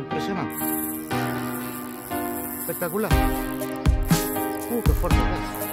impresionante. Espectacular. Qué fuerte que es.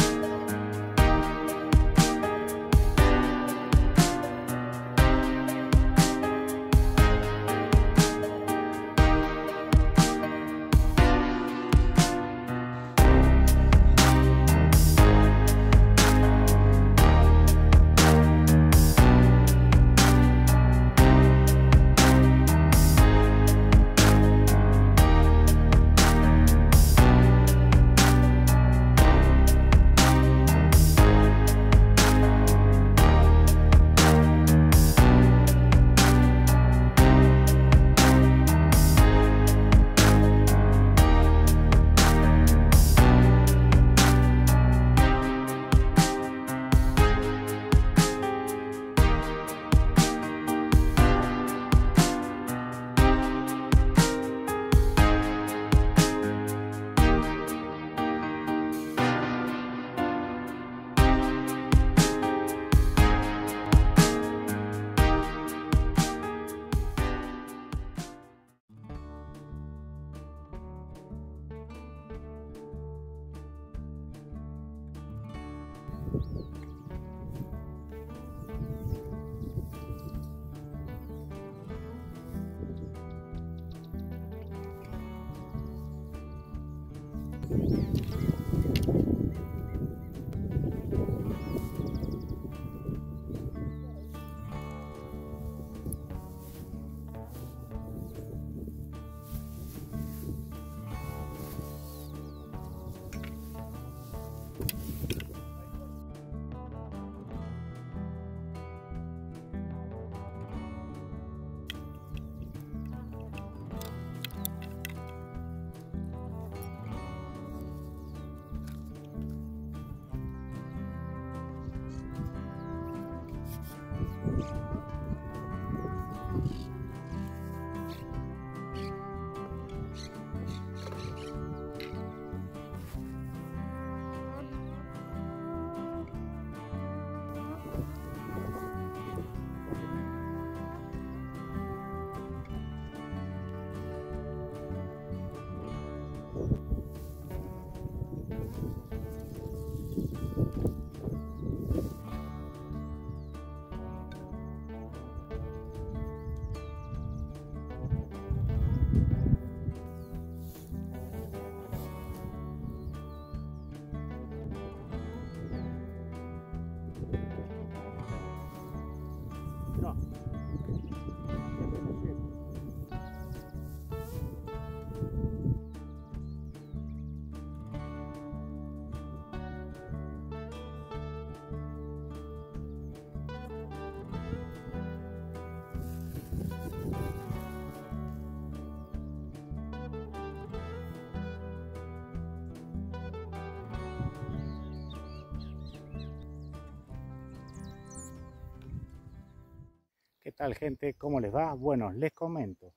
¿Qué tal, gente? ¿Cómo les va? Bueno, les comento.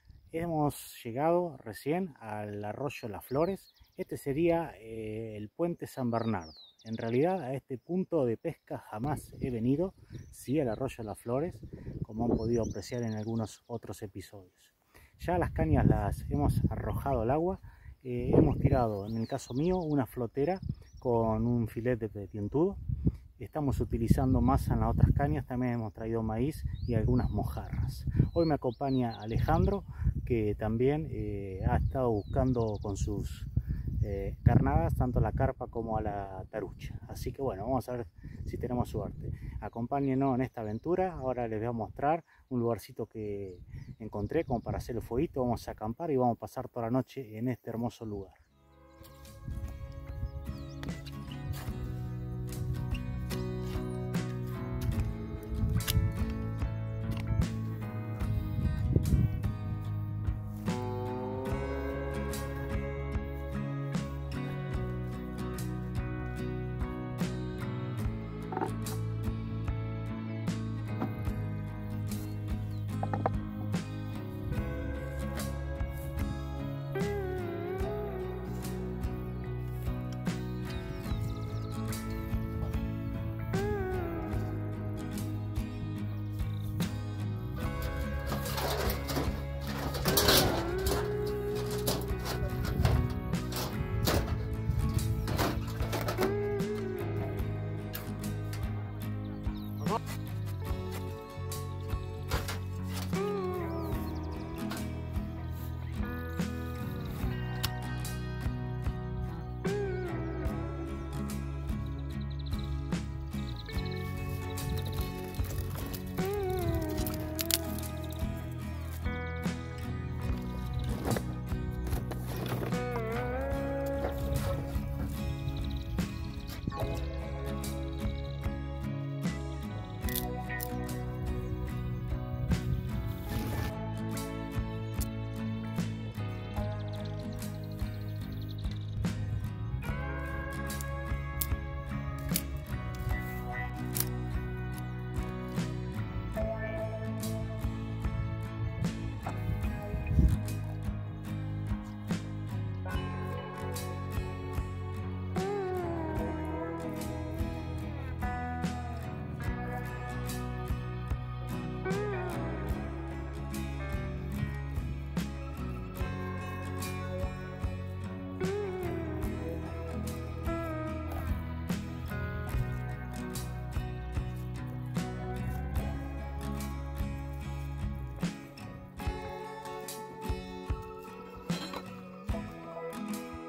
Hemos llegado recién al arroyo Las Flores. Este sería el puente San Bernardo. En realidad a este punto de pesca jamás he venido, sí al arroyo Las Flores, como han podido apreciar en algunos otros episodios. Ya las cañas las hemos arrojado al agua. Hemos tirado, en el caso mío, una flotera con un filete de dientudo. Estamos utilizando masa en las otras cañas, también hemos traído maíz y algunas mojarras. Hoy me acompaña Alejandro, que también ha estado buscando con sus carnadas tanto a la carpa como a la tarucha. Así que bueno, vamos a ver si tenemos suerte. Acompáñenos en esta aventura. Ahora les voy a mostrar un lugarcito que encontré como para hacer el fueguito. Vamos a acampar y vamos a pasar toda la noche en este hermoso lugar.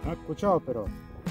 No he escuchado, pero...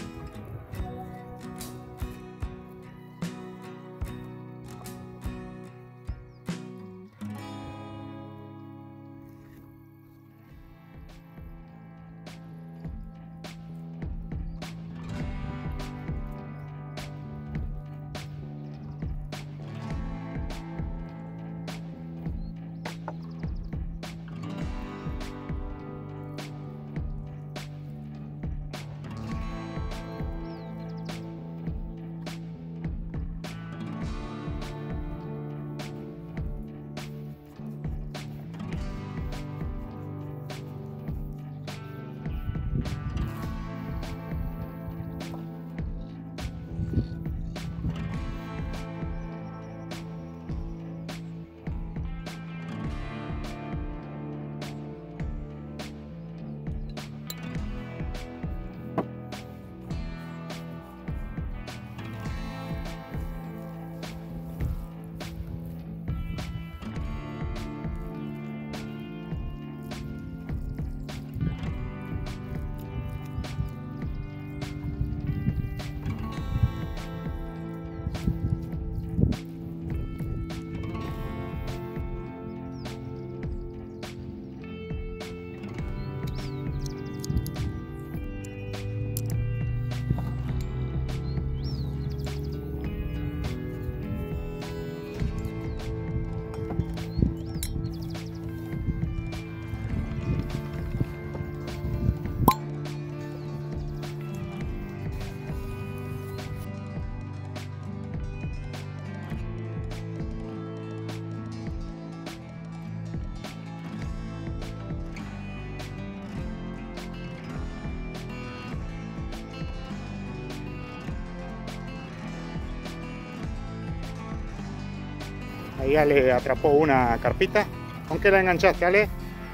Ahí Ale atrapó una carpita. ¿Con qué la enganchaste, Ale?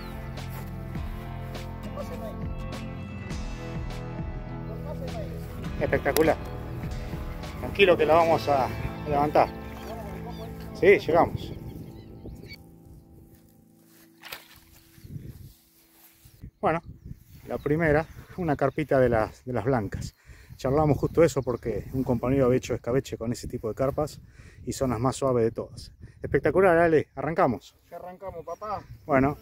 Espectacular. Tranquilo que la vamos a levantar. Sí, llegamos. Bueno, la primera, una carpita de las blancas. Charlamos justo eso porque un compañero había hecho escabeche con ese tipo de carpas y son las más suaves de todas. Espectacular, Ale. ¿Arrancamos? Ya arrancamos, papá. Bueno.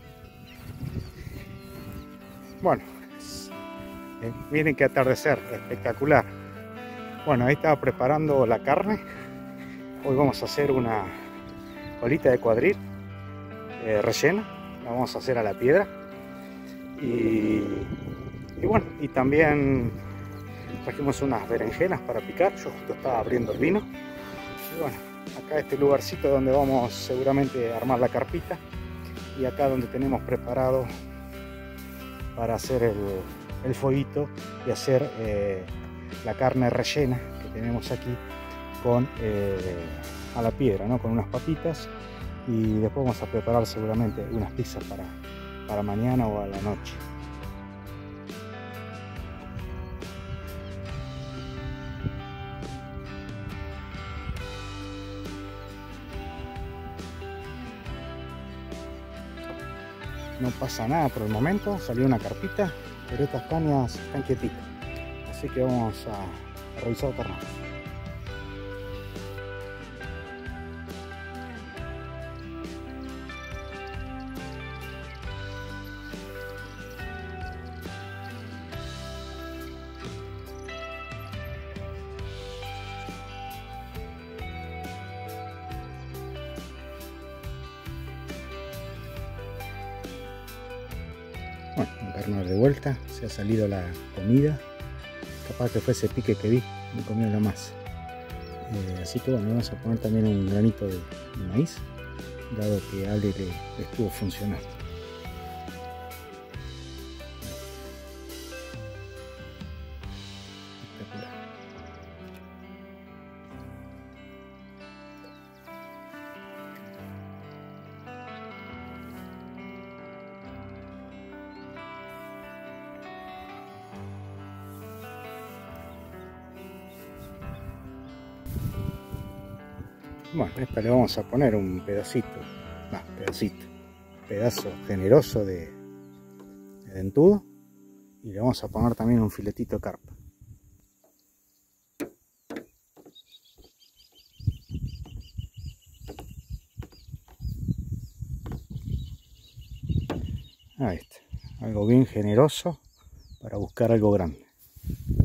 Miren qué atardecer, espectacular. Bueno, ahí estaba preparando la carne. Hoy vamos a hacer una colita de cuadril rellena. La vamos a hacer a la piedra. Y bueno, y también trajimos unas berenjenas para picar. Yo justo estaba abriendo el vino. Y bueno, acá este lugarcito donde vamos seguramente a armar la carpita. Y acá donde tenemos preparado para hacer el fueguito y hacer la carne rellena que tenemos aquí con a la piedra, ¿no? Con unas papitas, y después vamos a preparar seguramente unas pizzas para mañana o a la noche. No pasa nada por el momento, salió una carpita, pero estas cañas están quietitas, así que vamos a revisar el terreno. Bueno, encarnar de vuelta, se ha salido la comida, capaz que fue ese pique que vi, me comió la masa. Así que bueno, vamos a poner también un granito de maíz, dado que a Ale le estuvo funcionando. Espectacular. Bueno, a esta le vamos a poner un pedazo generoso de dentudo, Y le vamos a poner también un filetito de carpa. Ahí está, algo bien generoso para buscar algo grande.